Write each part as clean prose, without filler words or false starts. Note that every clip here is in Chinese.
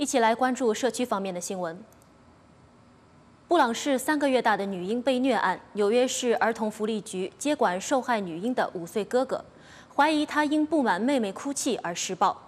一起来关注社区方面的新闻。布朗市3个月大的女婴被虐案，纽约市儿童福利局接管受害女婴的5岁哥哥，怀疑他因不满妹妹哭泣而施暴。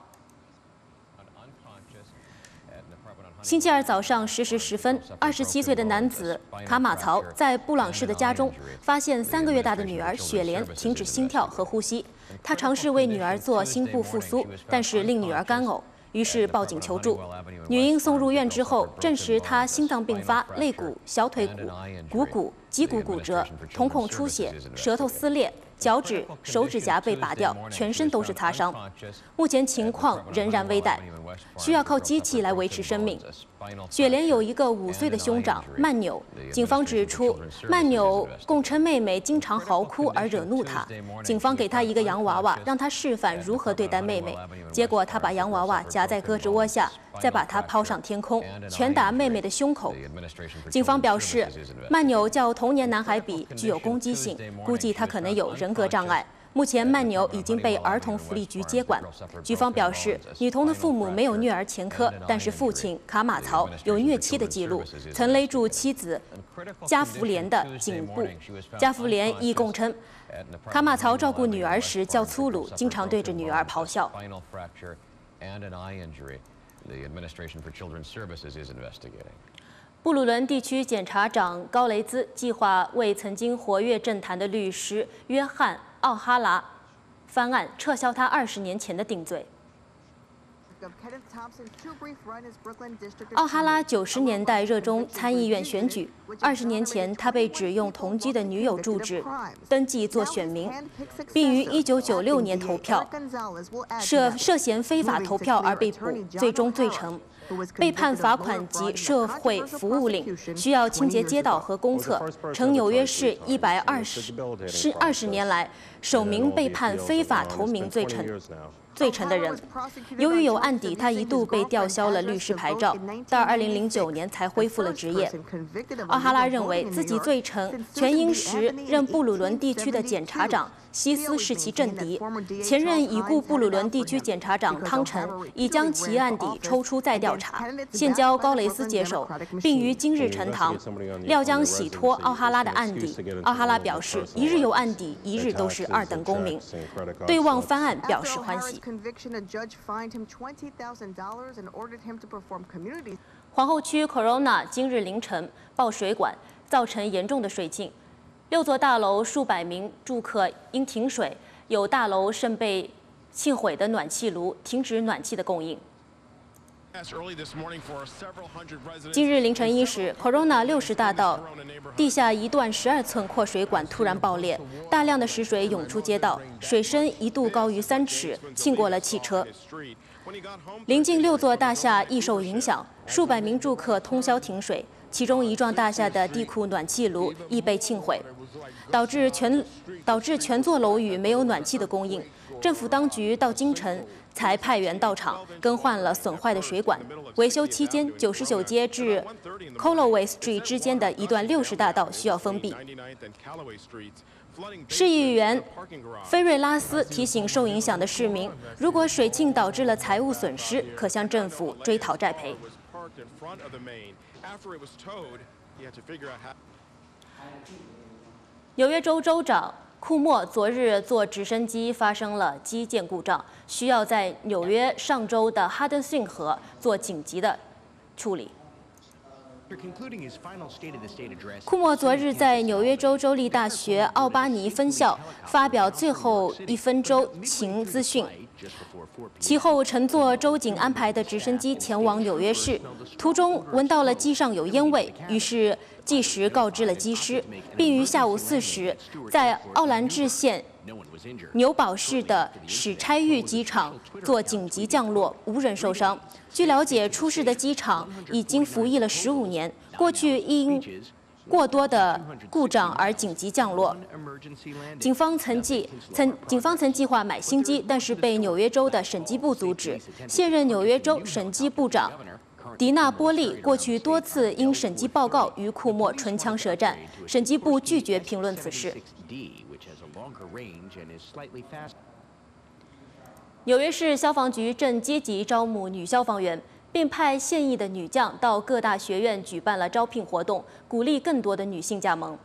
星期二早上10时10分，27岁的男子卡马曹在布朗市的家中发现3个月大的女儿雪莲停止心跳和呼吸，他尝试为女儿做心部复苏，但是令女儿干呕。 于是报警求助，女婴送入院之后，证实她心脏病发、肋骨、小腿骨、股骨、脊骨骨折、瞳孔出血、舌头撕裂、脚趾、手指甲被拔掉，全身都是擦伤。目前情况仍然危殆，需要靠机器来维持生命。雪莲有一个5岁的兄长曼纽，警方指出，曼纽供称妹妹经常嚎哭而惹怒他，警方给他一个洋娃娃，让他示范如何对待妹妹。结果他把洋娃娃夹在胳肢窝下，再把它抛上天空，拳打妹妹的胸口。警方表示，曼纽较童年男孩比具有攻击性，估计他可能有人格障碍。 目前，曼纽已经被儿童福利局接管。局方表示，女童的父母没有虐儿前科，但是父亲卡马曹有虐妻的记录，曾勒住妻子加弗莲的颈部。加弗莲亦供称，卡马曹照顾女儿时较粗鲁，经常对着女儿咆哮。 布鲁伦地区检察长高雷兹计划为曾经活跃政坛的律师约翰·奥哈拉翻案，撤销他20年前的定罪。奥哈拉90年代热衷参议院选举，20年前他被指用同居的女友住址登记做选民，并于1996年投票，涉嫌非法投票而被捕，最终罪成。 被判罚款及社会服务令，需要清洁街道和公厕，成纽约市20年来首名被判非法投名罪成的人。由于有案底，他一度被吊销了律师牌照，到2009年才恢复了职业。奥哈拉认为自己罪成，全因时任布鲁伦地区的检察长。 希斯是其政敌，前任已故布鲁伦地区检察长汤臣已将其案底抽出再调查，现交高雷斯接手，并于今日呈堂，料将洗脱奥哈拉的案底。奥哈拉表示，一日有案底，一日都是2等公民，对望翻案表示欢喜。皇后区 Corona 今日凌晨爆水管，造成严重的水浸。 6座大楼数百名住客因停水，有大楼甚被浸毁的暖气炉停止暖气的供应。今日凌晨1时 ，Corona 60大道地下一段12寸扩水管突然爆裂，大量的食水涌出街道，水深一度高于3尺，浸过了汽车。临近6座大厦亦受影响，数百名住客通宵停水。 其中一幢大厦的地库暖气炉亦被浸毁，导致全座楼宇没有暖气的供应。政府当局到今晨才派员到场更换了损坏的水管。维修期间，99街至 Calloway Street 之间的一段60大道需要封闭。市议员菲瑞拉斯提醒受影响的市民，如果水浸导致了财务损失，可向政府追讨债赔。 纽约州州长库莫昨日坐直升机发生了机件故障，需要在纽约上州的哈登逊河做紧急的处理。库莫昨日在纽约州州立大学奥巴尼分校发表最后1分州情资讯。 其后乘坐州警安排的直升机前往纽约市，途中闻到了机上有烟味，于是即时告知了机师，并于下午4时在奥兰治县纽堡市的史差域机场做紧急降落，无人受伤。据了解，出事的机场已经服役了15年，过去因 过多的故障而紧急降落。警方曾计划买新机，但是被纽约州的审计部阻止。现任纽约州审计部长迪纳波利过去多次因审计报告与库莫唇枪舌战，审计部拒绝评论此事。纽约市消防局正积极招募女消防员。 并派现役的女将到各大学院举办了招聘活动，鼓励更多的女性加盟。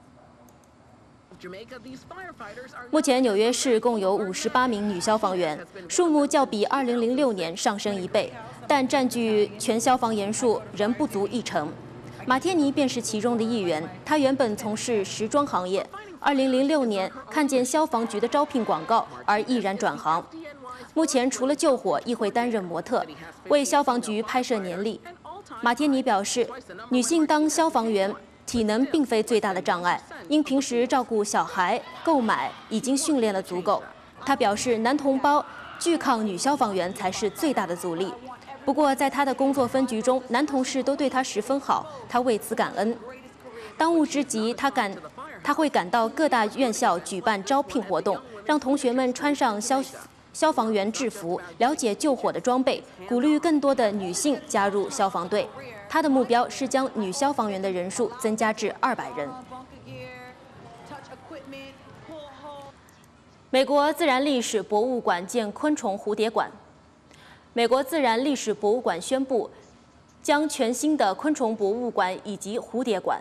目前，纽约市共有58名女消防员，数目较比2006年上升1倍，但占据全消防员数仍不足1成。马天尼便是其中的一员，他原本从事时装行业，2006年看见消防局的招聘广告而毅然转行。目前除了救火，亦会担任模特，为消防局拍摄年历。马天尼表示，女性当消防员体能并非最大的障碍，因平时照顾小孩、购买已经训练了足够。他表示，男同胞拒抗女消防员才是最大的阻力。不过，在他的工作分局中，男同事都对他十分好，他为此感恩。当务之急，他会赶到各大院校举办招聘活动，让同学们穿上消防员制服，了解救火的装备，鼓励更多的女性加入消防队。他的目标是将女消防员的人数增加至200人。美国自然历史博物馆建昆虫蝴蝶馆。美国自然历史博物馆宣布，将全新的昆虫博物馆以及蝴蝶馆。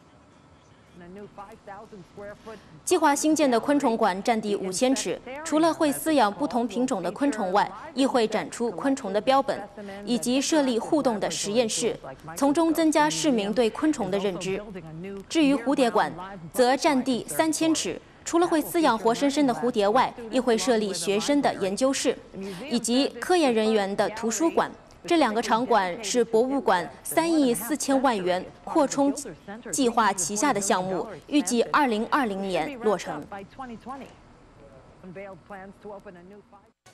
计划新建的昆虫馆占地5000尺，除了会饲养不同品种的昆虫外，亦会展出昆虫的标本，以及设立互动的实验室，从中增加市民对昆虫的认知。至于蝴蝶馆，则占地3000尺。除了会饲养活生生的蝴蝶外，亦会设立学生的研究室，以及科研人员的图书馆。这2个场馆是博物馆3亿4000万元扩充计划旗下的项目，预计2020年落成。